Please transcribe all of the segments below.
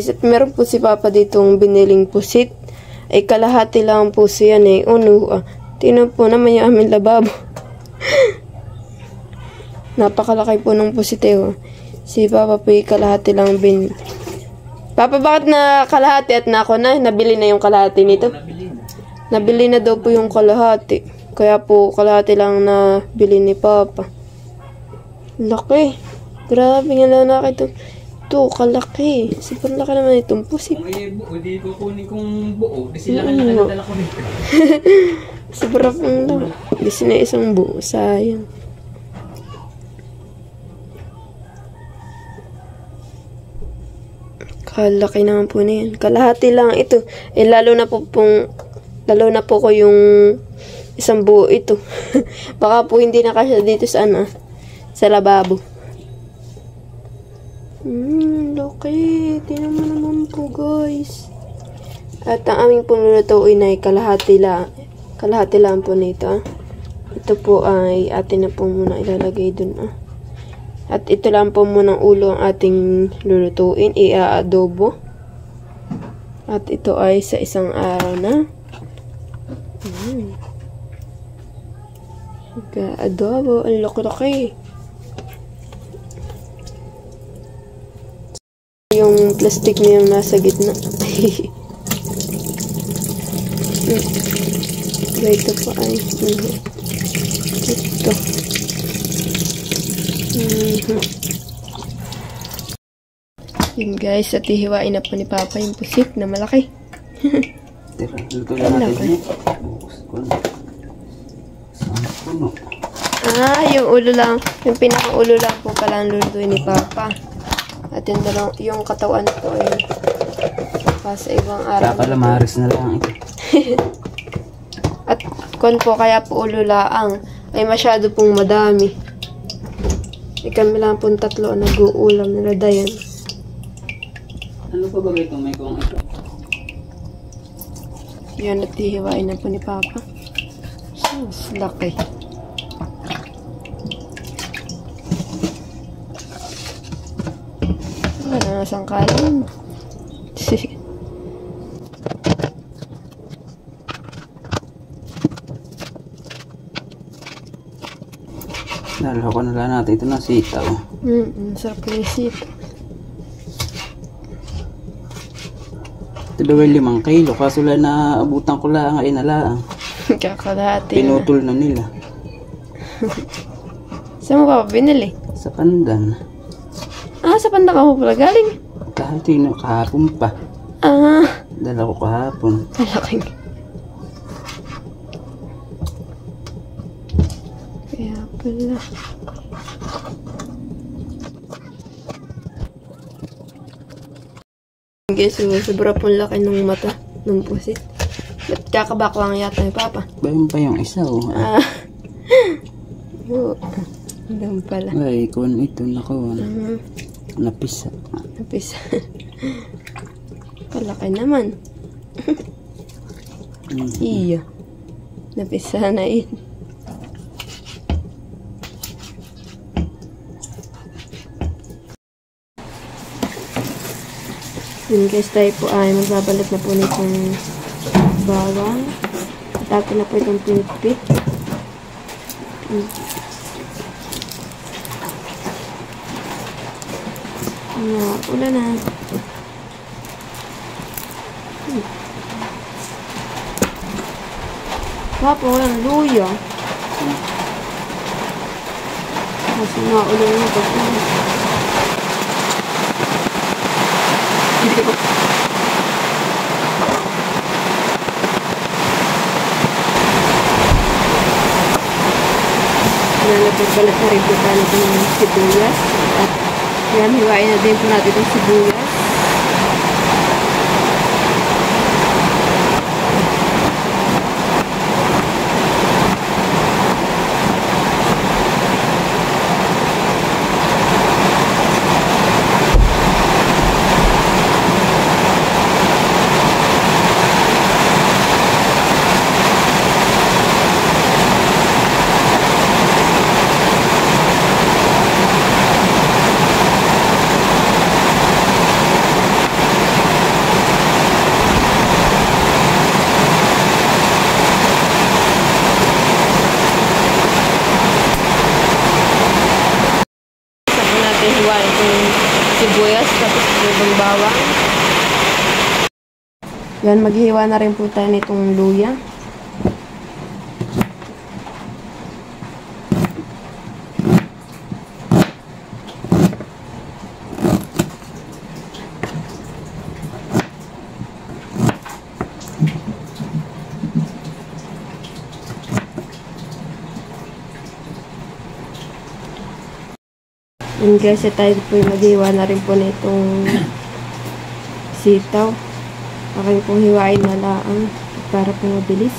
guys, at meron po si Papa ditong biniling pusit. Ay kalahati lang po siya eh. Tingnan po naman yung aming lababo. Napakalaki po ng pusit eh. Si Papa po kalahati lang Papa, bakit na kalahati at nabili na yung kalahati nito? Nabili na daw po yung kalahati. Kaya po kalahati lang na bili ni Papa. Laki. Grabe nga lang nakita. Ito, kalaki. Sobrang laki naman itong pusit. Kung hindi ko kunin kong buo, kasi lang ang nakadala ko nito. Sobrang lang. Kasi na isang buo. Sayang. Kalaki naman po na yan. Kalahati lang ito. Lalo na po ko yung isang buo ito. Baka po hindi na kasya dito sa sa lababo. Laki. Tingnan mo naman po, guys. At ang aming punulutuin ay kalahati lang po nito. Ito po ay atin na po muna ilalagay dun. At ito lang po muna ang ulo ang ating lulutuin. I-adobo. At ito ay sa isang araw na. Adobo. Ang laki-laki. Yung plastic niya yung nasa gitna. Ito po ay ito. Yun guys, at hihiwain na po ni Papa yung pusit na malaki. Luto lang natin. Yung ulo lang. Yung pinaka-ulo lang po pala ang lulutuin ni Papa. At yung katawan ito ay sa ibang araw. Kalamaris na lang ito. At po kaya po ulo laang ay masyado pong madami. Kami lang pong tatlo ang nag-uulam nila Dayan. Ano pa ba ito? May kung ito? Yan, at hihiwain na po ni Papa. Laki. Wala na sangkalan. Nalako na lang natin ito na sitaw. Sarap na yung sitaw. Ito daw ay 5 kilo. Kaso lang naabutan ko lang ay nalaang. Kakalahati Pinutol na nila. Saan mo pa binili? Sa Pandan. Sa Pandan ka mo pala galing? Kahapon pa. Dala ko kahapon. Malaking. Kaya pala. Guys, sobra pong laki ng mata ng pusit. Ba't kakabakwang yata ni Papa? Bayan pa yung isa Doon pala. Ay, kung ito nako. Napisa. Palaki naman. Iyo. Napisa na yun. Yun guys, tayo po ay magbabalat na po nitong bawang. At atin na po itong pinipit. Ulan na. Papa, walang luya. Kasi ulan na ito. Nalapag-balat na rin po tayo ng sibuyas. At yan, hiwain na din po natin itong sibuyas. tapos ibang bawang. Yan, maghihiwa na rin po tayo nitong luya. And guys, tayo po yung maghiwa na rin po nitong sitaw. Aking pong hiwain na lang para po mabilis.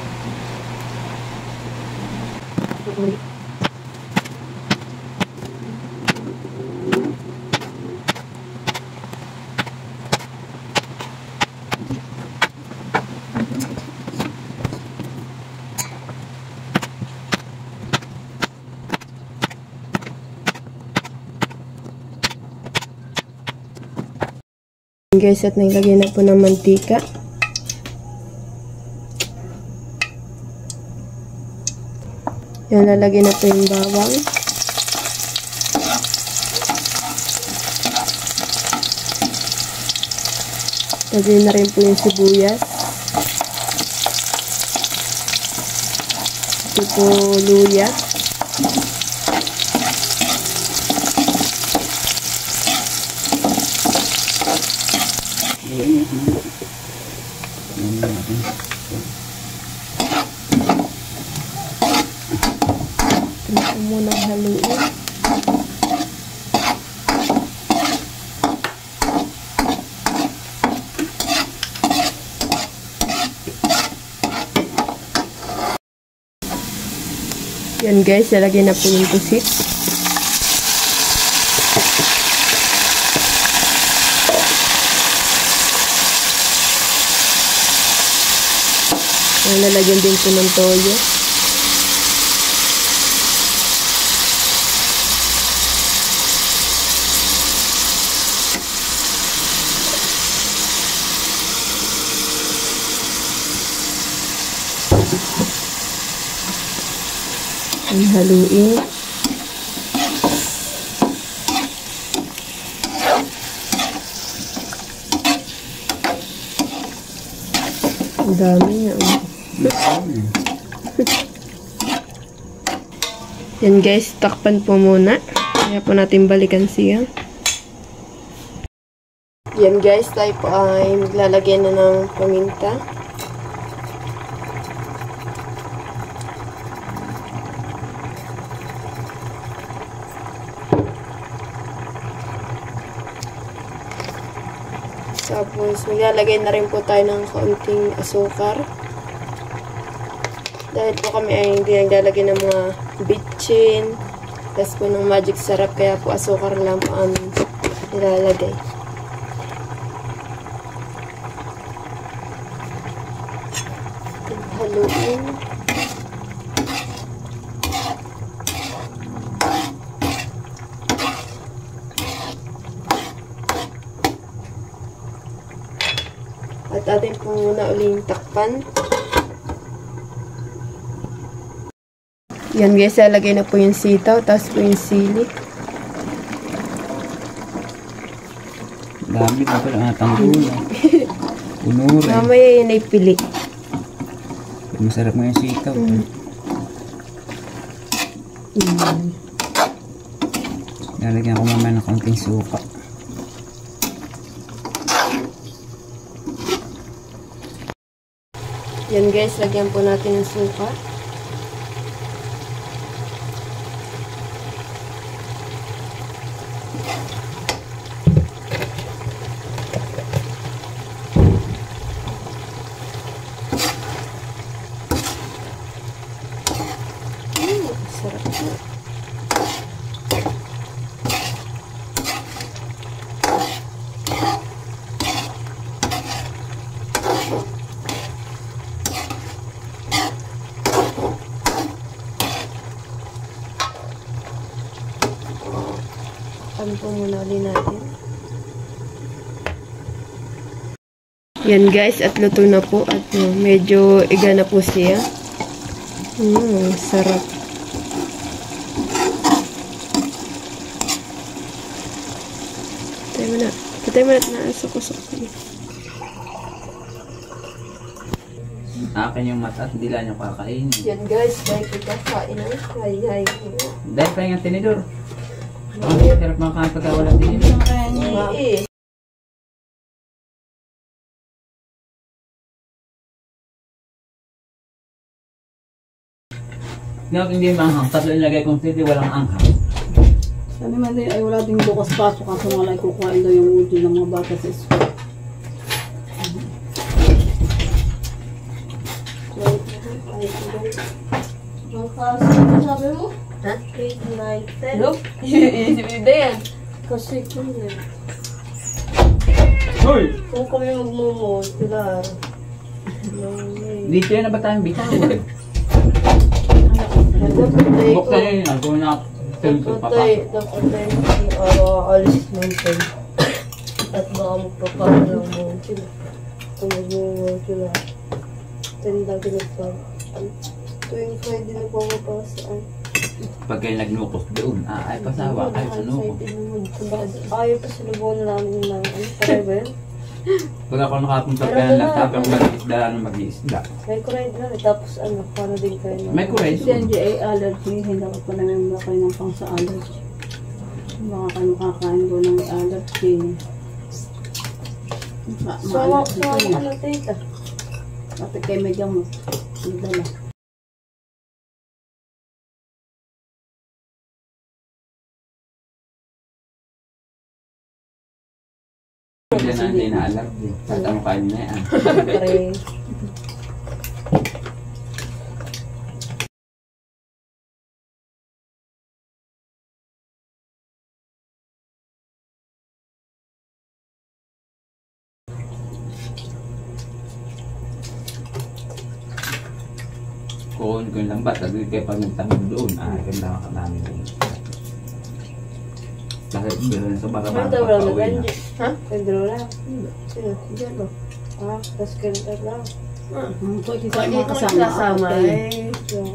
Guys, at nailagay na po ng mantika. Yan, lalagay na po yung bawang. Lagay na rin po yung sibuyas. Ito po luya. Ito muna haluin. Yan guys, lalagyan na po yung pusit. Lalagyan din po ng toyo. Ang haluin. Ang dami nga. Yan guys, takpan po muna. Kaya po natin balikan siya. Yan guys, tayo po ay maglalagay na ng paminta. Tapos maglalagay na rin po tayo ng kaunting asukar. Dahil po kami ay hindi naglalagay ng mga bitchin, tapos po ng magic sarap, kaya po asukar lang po ang nilalagay. Haluin. At atin po muna uling takpan. Yan guys, lalagay na po yung sitaw, tapos po yung sili. Dami na pala atang gulay. Unuri. Mamaya yun ay pili. Masarap mo yung sitaw. Lalagyan ko mamaya ng konting suka. Yan guys, lagyan po natin ng suka. Sarap po. Pan po muna ulit natin. Yan guys, at luto na po at medyo iga na po siya. Sarap. Tayo mo na. Patay mo natin na sukusok. Akin yung mata at hindi lang yung kakainin. Yan guys, dahil kita kain na. Hay. Dahil pa yung tinidor. Ang hirap mga kain pagka walang tinidor. Ngayon hindi manghang. Tatlo ilagay kong sili, walang anghang. Sabi man din, ay wala din bukas pasok kasi wala kukuhain daw yung uti ng mga bata sa school. Sabi mo? Ha? 8, 9, 10. Nope. Isipin yan. Kasi kung yan. Hoy! Kung kami magmumo, sila. Dito yan na ba tayong bitawag? Napatay ko. Buksan yun. Ako na Napatay alis ng 10. At baka magpapala mo sila. Kung magmumo sila. 10 lang pinagpapala. Tuwing Friday na pumapasaan. Pag kayo nagnukos doon, ay pasawa, ay sanukos. Ayaw pa sila buwan namin ng paray ba yun? Pag ako nakapunta ka na nagsabi ako mag-isda na mag-iisda. May kuray na tapos paano din kayo na? May kuray Si NGA allergy, hindi dapat pa namin kayo ng pang sa allergy. Baka kayo makakain doon ng may allergy. So, ano tita? Pati kayo may gamot. Dala. Hindi na hindi na alam. At ano kain na yan. Paray. Kung yung lambat, agad kayo pag nagtanong doon, ganda ka namin doon. Bakit bilhin sa baka May baka tawag na pauwi na. ganyan. Ha? Pedro lang. Sino? Diyan o. Tapos ganito lang. Kung kita Pag mga ito kasama, kasama, okay. Yung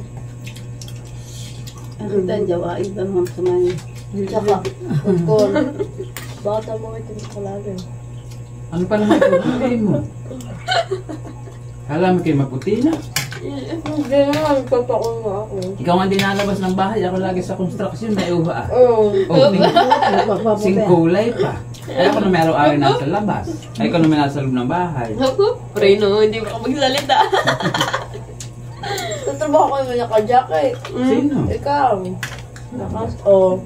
Ang kita dyan, ay ba naman sa mga tsaka, popcorn. Bata mo ito yung kalagay. Ano pa naman ito mo? Alam mo kayo maputi na. Hindi naman, papakul mo ako. Ikaw nga din nalabas ng bahay, ako lagi sa construction, may uha. Oo. Sing kulay pa. Ay ako na meron araw nasa labas. Ay ako na nasa loob ng bahay. Pre, no, hindi mo ka magsalita. Tatrabaho ko yung naka-jacket. Sino? Ikaw. Oo.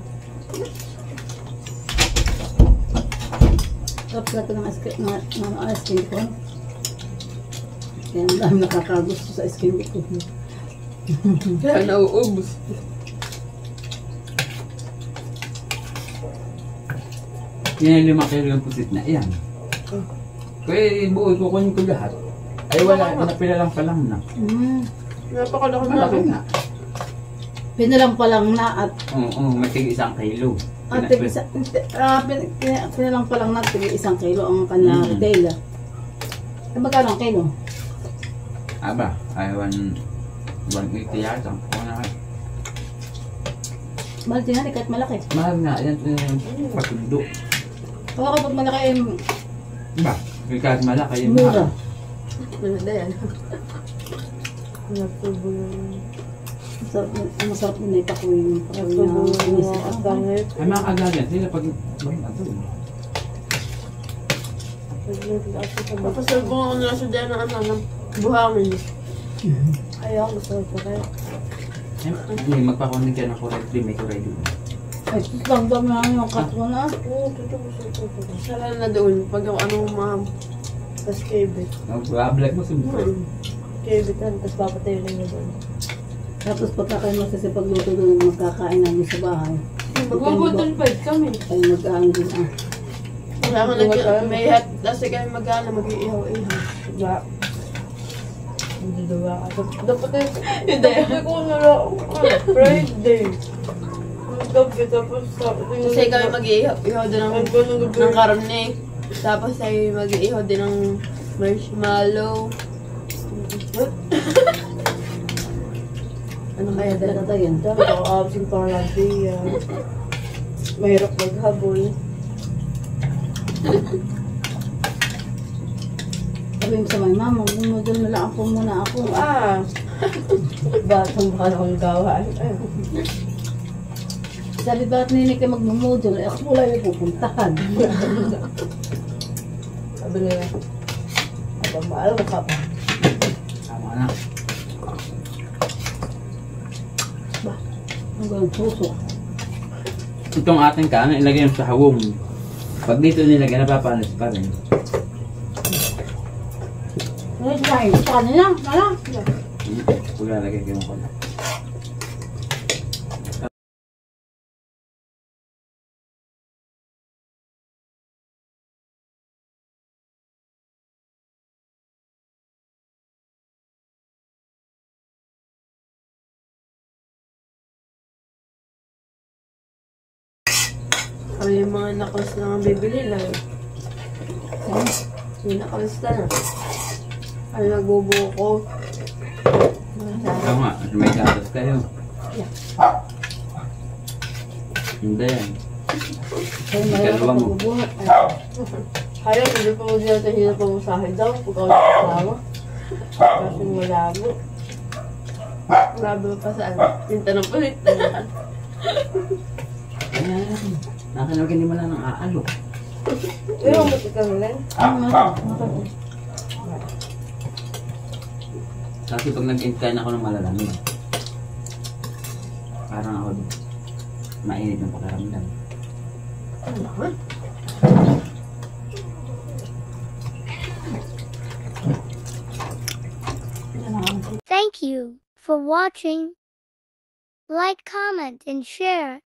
Tapos natin ng skin ko. Kaya ang dami nakakagusto sa skin ko. Kaya nauubos. Yan yung 5 kilo yung pusit na yan. Kaya buo, kukunin ko lahat. Ay wala, napila lang pa lang na. Napakalaki na. Malaki nga. Pinalang pa lang na at May tig 1 kilo. pinalang pa lang na 1 kilo ang kanya retail. Ay, magkano ang kilo? Aba, ay 180 yata. Mahal din natin kahit malaki. Mahal nga, yan yung patundo. Kaya kapag malaki ay Ba, kahit malaki yung mura. Ano yan? Natubo yung... Masarap din na ipakuin. Natubo yung mga agangit. Ay mga kagagan, sila pag Papasal ko ako nila sa dyan na ng buhangin. Ayaw, gusto ko pa kayo. Hindi, magpakunin ka ng correct may correct doon. Ay, tagdam na yung cut ko na. Oo, totoo. Sala na doon. Pag ako anong maham. Tapos kebit. Mag-vlog mo siyempre. Kebitan, tapos papatay na yun doon. Tapos pagka kayo magsasipagluto doon, magkakain namin sa bahay. Magbubutol pa kami. Ay mag-aan din Wala ka may hat. Kasi kami mag-aala, mag-iihaw-ihaw. Diba? Hindi diba? Dapat Hindi. ko na lang. Friday. Gabi, tapos Kasi kami mag-iihaw din ng karne. Tapos ay mag-iihaw din ng marshmallow. Ano kaya dala? Talaga yan. Dapat ako absent pa lang day. Mahirap maghabol. Sabi mo sa may mama, bumudol na lang ako muna ako. Batang baka akong gawa. Sabi ba't nini kayo magmumudol? Eh, ako wala yung pupuntahan. Sabi niya, abang mahal ka pa. Tama na. Ang gawin suso. Itong ating kanin, ilagay mo sa hawong. Pag dito nilagay, napapanis pa rin. Ano tayo? Sa kanila? Wala. Kung lalagay kayo ko na. Ay, yung mga nakalas na nga bibili lang. Yung nakalas na. Ay, nagbubuo ko. Ikaw nga, may gatas kayo. Hindi yan. Kaya mayroon Dalawa ka mo. pagbubuhat. Kaya, hindi pa mo sila tahina pamasahe daw. Pag ako nakasama. Kasi malabo. Malabo pa saan. Tinta ng pulit. Nakanagin mo lang ng aalok. Pero, matikang lang. Kasi pag nag-intend ako ng malalamig, parang ako mainit ng pakaramdam. Thank you for watching. Like, comment, and share.